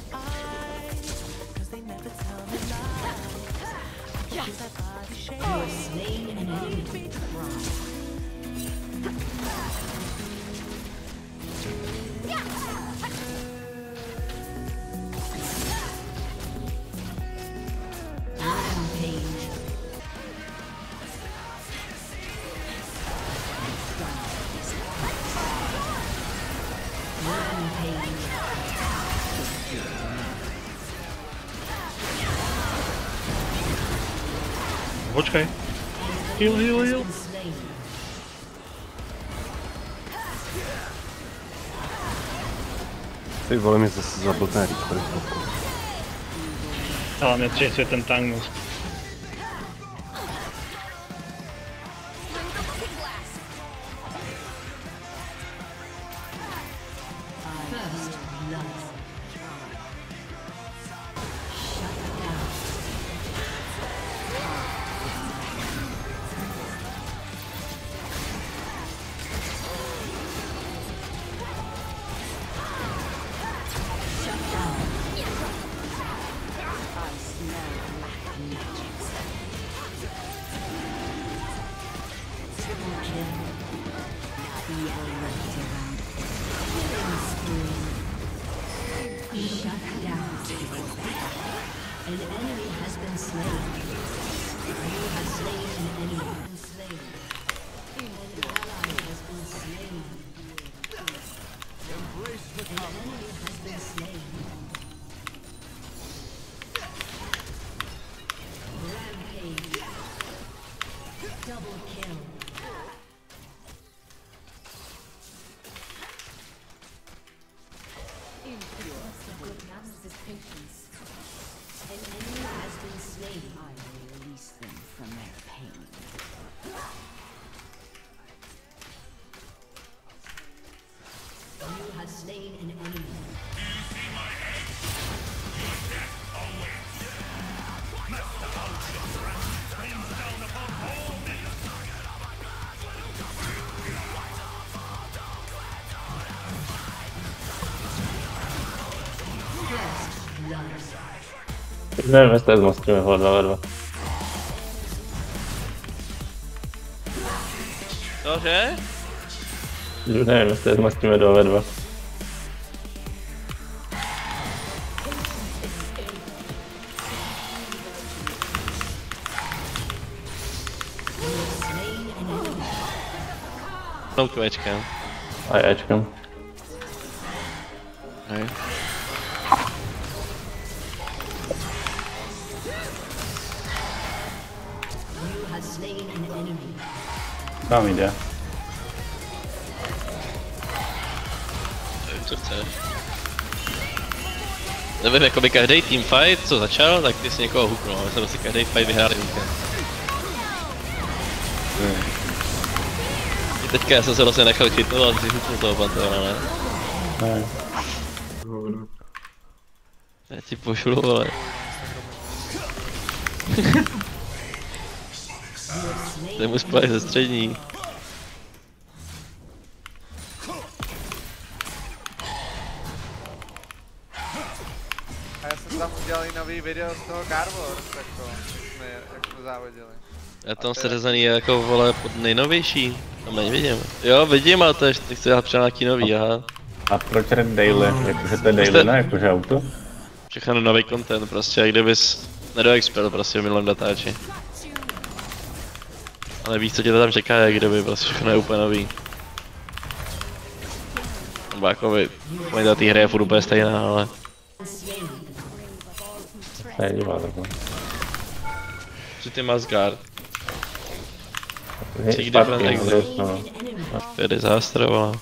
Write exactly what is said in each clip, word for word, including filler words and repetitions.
Počkej. Heal, heal, heal. Ty vole, mi zase zabltne Reaper. Ale mě tři svět ten tank mus. An enemy has been slain. You have slain an enemy. Slain. An ally has been slain. An enemy has been slain. Rampage. Double kill. An enemy has been slain. I will release them from their pain. You have slain an enemy. First blood. Nevím, jestli zmostríme ho dva ve dva. Cože? Nevím, jestli zmostríme dva ve dva. Noutu Ečkem. A Ečkem. Hej. Tam jde. Co chceš? Nevím, jako by každý teamfight, co začal, tak ty si někoho huknul, my jsme si každý fight vyhráli víkend. Hmm. Teďka já jsem se vlastně nechal chytnout a si huknul toho Panteona, ne? Ne. Já ti pošlu, vole. Ty mu spali ze střední. A já jsem tam udělal i nový video z toho Carwars, tak to, jsme, jak jsme závodili. Já tam se rezaný jako, vole, pod nejnovější. Tam nevidím. Jo, vidím, ale to je, ty chci dělat třeba nějaký nový, aha. A proč Red Daily? Jakože to je daily, ne? Jakože auto? Všechno nový content prostě, jak kdybys nedoexpel prostě v minulém datáči. Ale víš, co tě to tam čeká, jak kdyby prostě všechno je úplně nový. Nebo jakoby, kvalita té hry je furt úplně stejná, ale... To je divá takhle. Co ty máš guard? Zpátky, no. To je disaster, vole.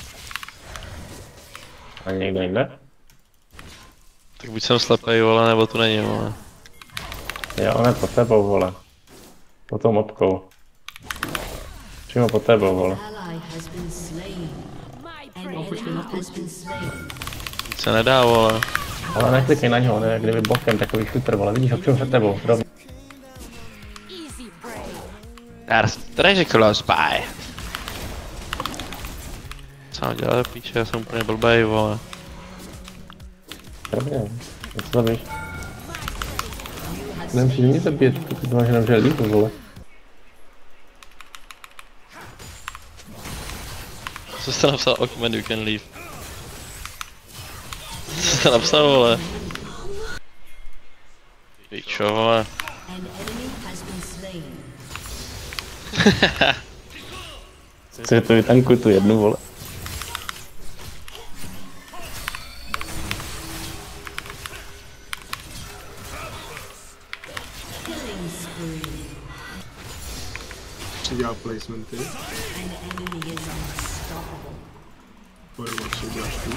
A někdo jinde? Tak buď jsem slepej, vole, nebo tu není, vole. Jo, on je pod tebou, vole. Pod tou mopkou. Přímo pod tebou, vole. Se nedá, vole. Ale neklikej na něho, on je jak kdyby bokem, takový shooter, vole. Vidíš ho přímo před tebou, rovně. There's treasure spy. Co mám dělat, píče, já jsem úplně blbej, vole. Zabijím. Jak se zabiješ? Nemusíš mě zabít, pokud máš jenom želí, to vole. Co jste napsal? Ockman, you can leave. Co jste napsal, vole? Pičo, vole. An enemy has been slain. Co je to vytankuj tu jednu, vole. Killing spree. Si dělá placementy. An enemy is unstoppable. Pojďme, co děláš tu.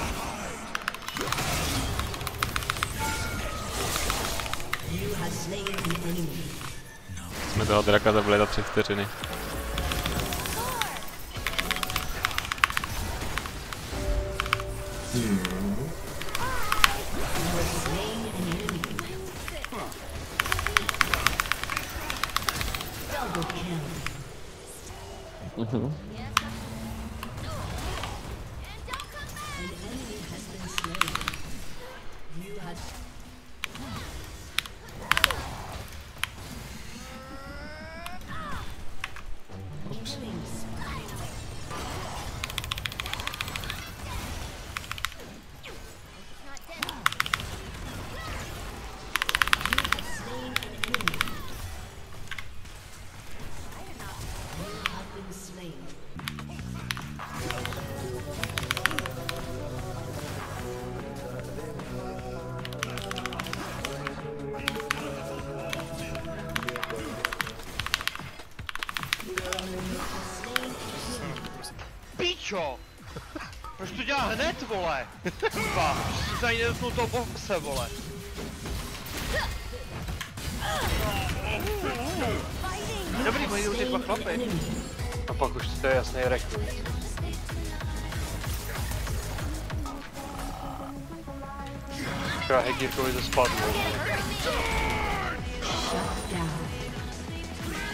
You have slain an enemy. Jsme toho draka zabili za tři vteřiny. Double kill. Mhm. An enemy has been slain. You have killing spree. Slain an enemy. You have been slain. Píčo! Proč to dělá hned, vole? Kurva, jsi ani nedotknul toho boxe, vole. Dobrý, mají ty dva chlapy. A pak už to je jasný rekrut. Třeba Hegírkovi to spadlo.